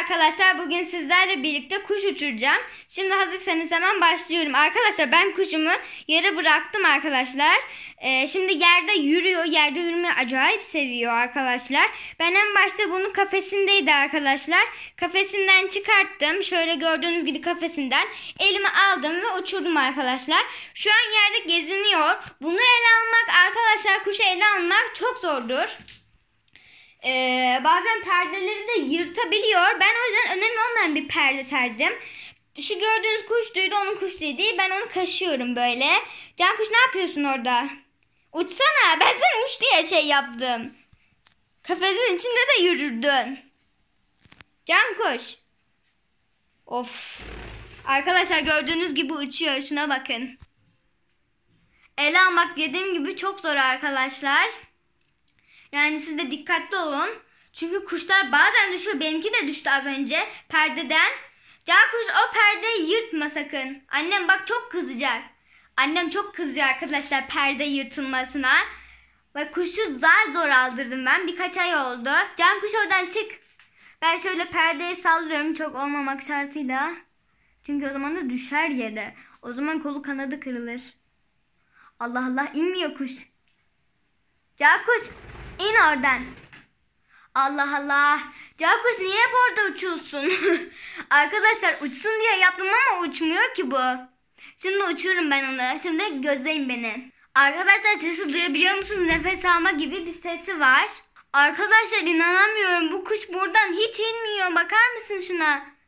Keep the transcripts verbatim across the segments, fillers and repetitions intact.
arkadaşlar, bugün sizlerle birlikte kuş uçuracağım. Şimdi hazırsanız hemen başlıyorum. Arkadaşlar ben kuşumu yere bıraktım arkadaşlar. Ee, şimdi yerde yürüyor. Yerde yürümeyi acayip seviyor arkadaşlar. Ben en başta bunun kafesindeydi arkadaşlar. Kafesinden çıkarttım. Şöyle gördüğünüz gibi kafesinden elime aldım ve uçurdum arkadaşlar. Şu an yerde geziniyor. Bunu ele almak arkadaşlar, kuşu ele almak çok zordur. Ee, bazen perdeleri de yırtabiliyor. Ben o yüzden önemli olmayan bir perde serdim. Şu gördüğünüz kuş tüyü de onun kuş tüyü değil. Ben onu kaşıyorum böyle. Can kuş, ne yapıyorsun orada? Uçsana. Ben sen uç diye şey yaptım. Kafesin içinde de yürürdün. Can kuş. Of. Arkadaşlar gördüğünüz gibi uçuyor. Şuna bakın. Ele almak dediğim gibi çok zor arkadaşlar. Yani siz de dikkatli olun. Çünkü kuşlar bazen düşüyor. Benimki de düştü az önce perdeden. Can kuş, o perdeyi yırtma sakın. Annem bak çok kızacak. Annem çok kızıyor arkadaşlar perde yırtılmasına. Bak kuşu zar zor aldırdım ben. Birkaç ay oldu. Can kuş oradan çık. Ben şöyle perdeyi sallıyorum çok olmamak şartıyla. Çünkü o zaman da düşer yere. O zaman kolu kanadı kırılır. Allah Allah, inmiyor kuş. Can kuş, İn oradan. Allah Allah. Cankuş, niye hep orada uçuyorsun? Arkadaşlar uçsun diye yaptım ama uçmuyor ki bu. Şimdi uçuyorum ben onu. Şimdi gözleyin beni. Arkadaşlar sesi duyabiliyor musunuz? Nefes alma gibi bir sesi var. Arkadaşlar inanamıyorum. Bu kuş buradan hiç inmiyor. Bakar mısın şuna?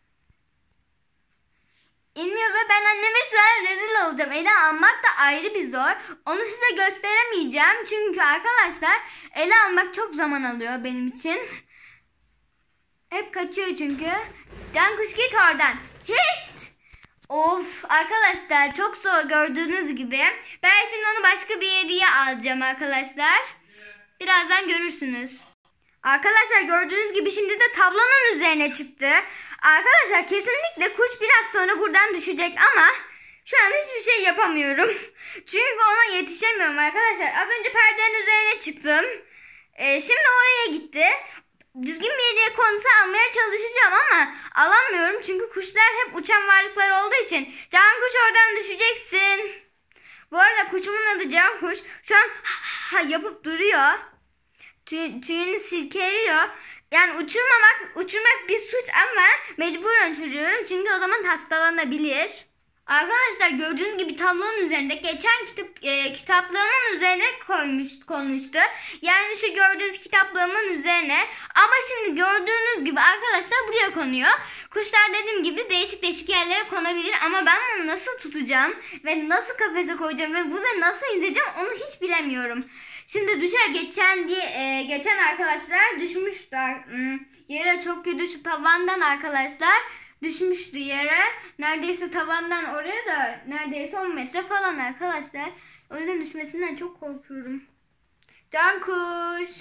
İnmiyor ve ben anneme şu an rezil olacağım. Ele almak da ayrı bir zor. Onu size gösteremeyeceğim. Çünkü arkadaşlar ele almak çok zaman alıyor benim için. Hep kaçıyor çünkü. Can kuş, git oradan. Hiç. Of arkadaşlar çok zor gördüğünüz gibi. Ben şimdi onu başka bir yere alacağım arkadaşlar. Birazdan görürsünüz. Arkadaşlar gördüğünüz gibi şimdi de tablonun üzerine çıktı. Arkadaşlar kesinlikle kuş biraz sonra buradan düşecek ama şu an hiçbir şey yapamıyorum. Çünkü ona yetişemiyorum arkadaşlar. Az önce perdenin üzerine çıktım. Ee, şimdi oraya gitti. Düzgün bir yere konusu almaya çalışacağım ama alamıyorum. Çünkü kuşlar hep uçan varlıklar olduğu için. Can kuş, oradan düşeceksin. Bu arada kuşumun adı Can kuş. Şu an ha yapıp duruyor. Tüy, tüyünü silkeliyor. Yani uçurmamak, uçurmak bir suç ama mecburen uçuruyorum. Çünkü o zaman hastalanabilir. Arkadaşlar gördüğünüz gibi tablonun üzerinde geçen kitap e, kitaplığımın üzerine koymuş konmuştu. Yani şu gördüğünüz kitaplığımın üzerine. Ama şimdi gördüğünüz gibi arkadaşlar buraya konuyor. Kuşlar dediğim gibi değişik değişik yerlere konabilir ama ben bunu nasıl tutacağım ve nasıl kafese koyacağım ve bunu nasıl indireceğim onu hiç bilemiyorum. Şimdi düşer geçen diye e, geçen arkadaşlar düşmüşler. Hmm, yere çok kötü, şu tavandan arkadaşlar düşmüştü yere. Neredeyse tavandan oraya da neredeyse on metre falan arkadaşlar. O yüzden düşmesinden çok korkuyorum. Can kuş.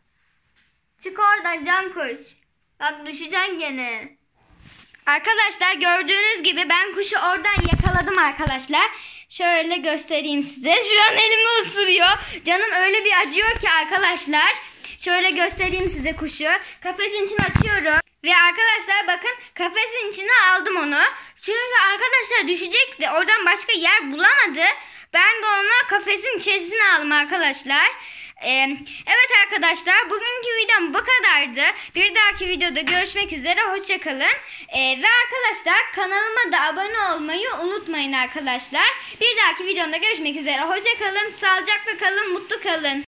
Çık oradan Can kuş. Bak düşeceksin gene. Arkadaşlar gördüğünüz gibi ben kuşu oradan yakaladım arkadaşlar. Şöyle göstereyim size. Şu an elimi ısırıyor. Canım öyle bir acıyor ki arkadaşlar. Şöyle göstereyim size kuşu. Kafesin içine açıyorum. Ve arkadaşlar bakın, kafesin içine aldım onu. Çünkü arkadaşlar düşecekti. Oradan başka yer bulamadı. Ben de onu kafesin içerisine aldım arkadaşlar. Ee, evet arkadaşlar, bugünkü videom bu kadardı. Bir dahaki videoda görüşmek üzere. Hoşçakalın. Ee, ve arkadaşlar kanalıma da abone olmayı unutmayın arkadaşlar. Bir dahaki videomda görüşmek üzere. Hoşçakalın. Sağlıcakla kalın. Mutlu kalın.